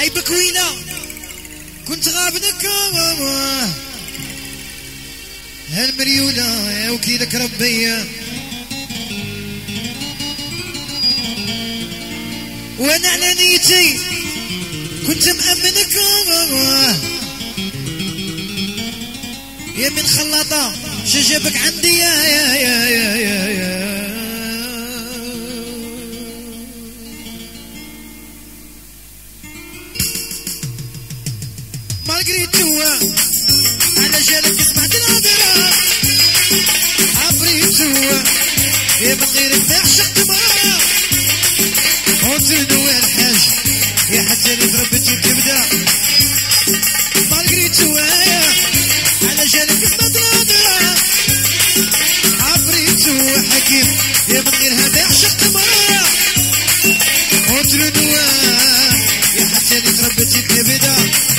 عيبك وينا كنت غابنك هالمريولة يا وكيلك ربي وانا على نيتي كنت مأمنك يا من خلاطة شجبك عندي يا مارغريت توا على جالك سمعت الهضرة عبريت توا يا من غيرك ما عشقت مرة وتردوا الحاج يا حتى اللي ضربت الكبدة مارغريت توا على جالك سمعت الهضرة عبريت توا حكيم يا من غيرها ما عشقت مرة وتردوا يا حتى اللي ضربت الكبدة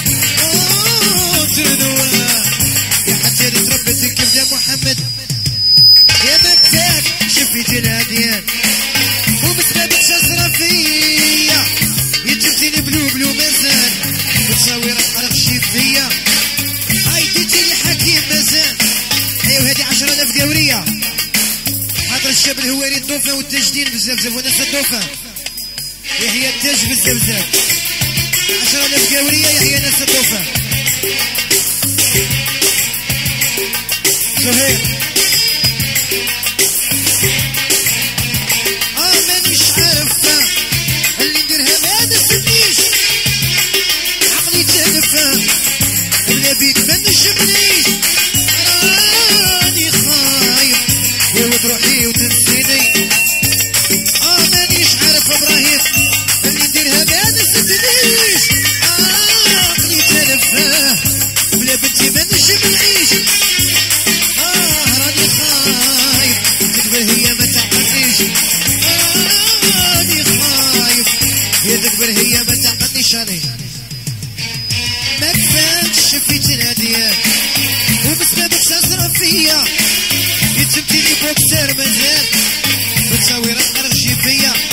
يا حتى اللي تربت الكبدة محمد يا مكتاك شفيت الهديان وبسببك شزرة فيا يجبتيني بلو مازال وتصاوير حرق شفية هاي ديتيني حكيم مازال ايوا هادي 10,000 قورية حاضر الشاب الهواري الدوفان والتجدين بزاف وناس الدوفان يحيى التاج بزاف 10,000 قورية يحيى ناس الدوفان صحيح مانيش عارفة اللي نديرها ما نسمنيش عقلي تلفة اللي بيك ما نجمنيش راني خايف يا ود روحي وتنسيني مانيش عارفة ابراهيم اللي نديرها ما نسمنيش عقلي تلفة ولا بنتي ما نجمنيش راني خايف تكبر هي ما تعقلنيش راني خايف هي تكبر هي ما تعقلنيش راني ما كفاكش شفيت الهديات وبسببك شازرة فيا يتسبتيني بوكسر مازال بتصاوير خرجي فيا